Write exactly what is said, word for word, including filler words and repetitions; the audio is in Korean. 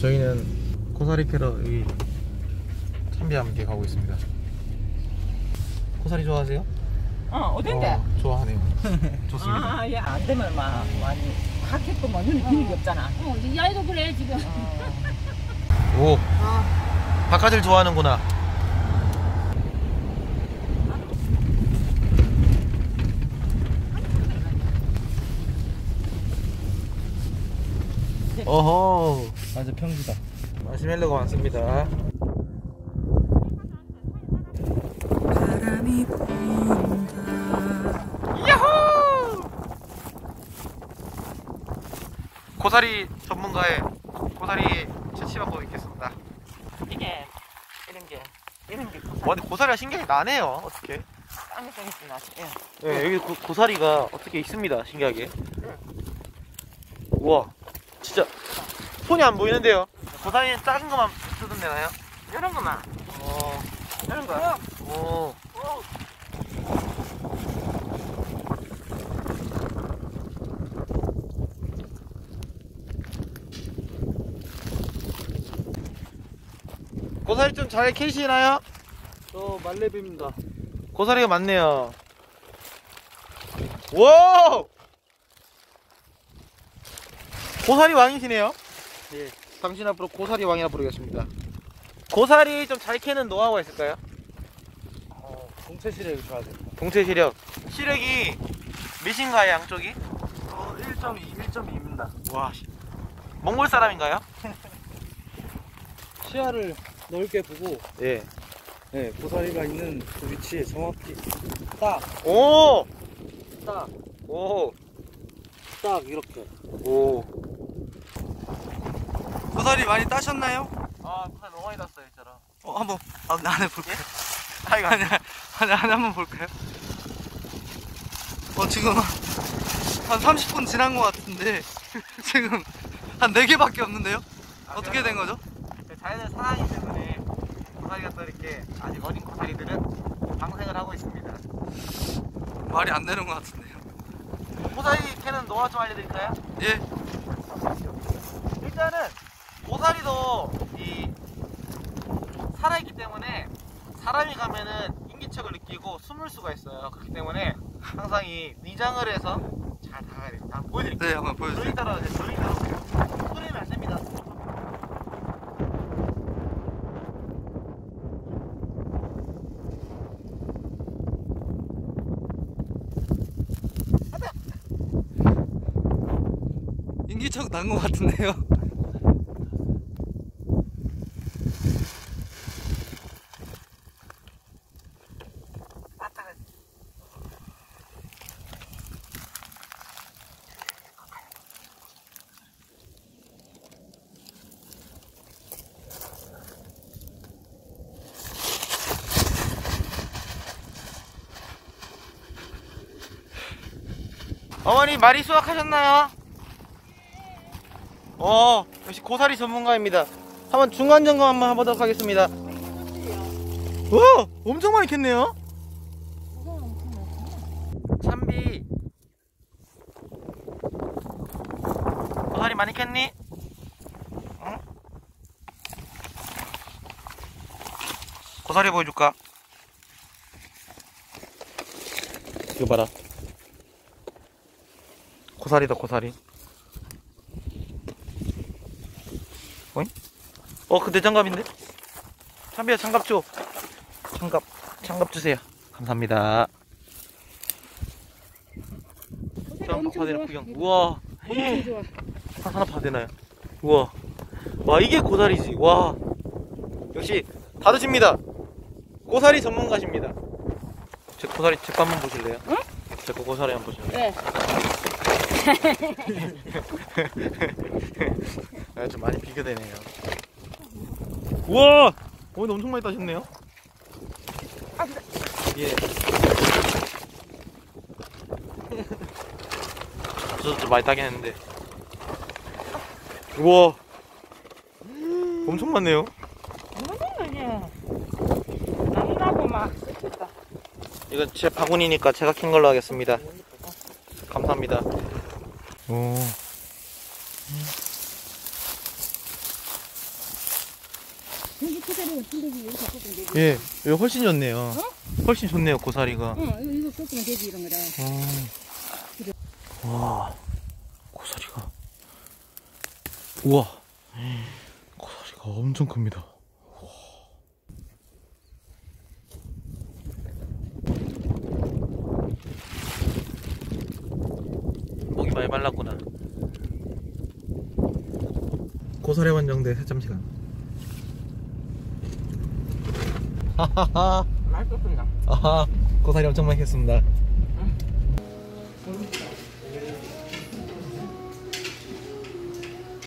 저희는 고사리 캐러 여기 참비와 함께 가고 있습니다. 고사리 좋아하세요? 어, 어딘데? 어, 좋아하네요. 좋습니다. 아, 야, 안 되면 막 많이 하겠고 뭐 눈이 비는 게 없잖아. 어, 이 아이도 그래 지금. 어. 오, 바카들 좋아하는구나. 어허, 아주 평지다. 마시멜로가 많습니다. 바람이 분다. 야호! 고사리 전문가의 고사리 채취받고 있겠습니다. 이게 이런 게 이런 게 고사리. 와, 근데 고사리가 신기하게 나네요. 어떻게? 땅에 좀 있으나. 예. 네, 여기 고, 고사리가 어떻게 있습니다. 신기하게. 우와, 진짜 손이 안 보이는데요. 고사리는 작은 것만 쓰던 데나요? 이런 거만. 어, 이런 거. 오. 고사리 좀 잘 캐시나요? 저 말레비입니다. 고사리가 많네요. 와! 고사리 왕이시네요. 예. 당신 앞으로 고사리 왕이라 부르겠습니다. 고사리 좀 잘 캐는 노하우가 있을까요? 어, 동체 시력이 좋아야 됩니다. 동체 시력. 시력이 몇인가요, 양쪽이? 어, 일 점 이, 일 점 이입니다. 와, 씨. 몽골 사람인가요? 시야를 넓게 보고, 예. 네, 고사리가 있는 그 위치에 정확히 딱, 오! 딱, 오! 딱 이렇게. 오. 고사리 많이 따셨나요? 아, 고사리 너무 많이 났어요, 진짜로. 어, 한번 아, 안에 볼까요? 아, 이거 아니, 아니, 안에 한번 볼까요? 어, 지금 한 삼십 분 지난 것 같은데 지금 한 네 개밖에 없는데요? 아, 어떻게 된 거죠? 자연의 사랑이기 때문에 고사리가 또 이렇게 아직 어린 고사리들은 방생을 하고 있습니다. 말이 안 되는 것 같은데요. 고사리 캐는 노하우 좀 알려드릴까요? 예. 일단은 고사리도 이 살아있기 때문에 사람이 가면은 인기척을 느끼고 숨을 수가 있어요. 그렇기 때문에 항상 이 위장을 해서 잘 다가야 됩니다. 한번 보여드릴게요. 네, 한번 보여주세요. 조용히 따라오세요. 조용히 따라오세요. 소리면 안 됩니다. 인기척 난 것 같은데요. 어머니 많이 수확하셨나요? 어, 역시 고사리 전문가입니다. 한번 중간 점검 한번 해보도록 하겠습니다. 와, 엄청 많이 캤네요. 참비, 고사리 많이 캤니? 응? 고사리 보여줄까? 이거 봐라. 고사리다, 고사리. 어잉? 어, 그 내 장갑인데? 참비야, 장갑 줘. 장갑, 장갑 주세요. 감사합니다. 자, 한번 봐도 되나, 구경. 우와. 엄청 좋아. 하나 봐도 되나요? 우와. 와, 이게 고사리지. 와. 역시, 다르십니다. 고사리 전문가십니다. 제 고사리, 제 거 한번 보실래요? 응? 제 거 고사리 한번 보실래요? 네. 아, 좀 많이 비교되네요. 우와! 오늘 엄청 많이 따셨네요. 예. 저도 좀 많이 따긴 했는데. 우와! 엄청 많네요. 뭐냐 나무라고 막 뜯겠다. 이건 제 바구니니까 제가 킨 걸로 하겠습니다. 감사합니다. 오. 고사리가 చిం대기 여기서 쏘면 되지. 예, 여기 훨씬 좋네요. 훨씬 좋네요, 고사리가. 어, 이거, 이거 쏘면 되지, 이런 거다. 어. 와, 고사리가. 우와, 고사리가 엄청 큽니다. 목이 많이 말랐구나. 고사리 원정대 새참시간. 하하하. 맛있었습니다. 아하, 고사리 엄청 많이 했습니다.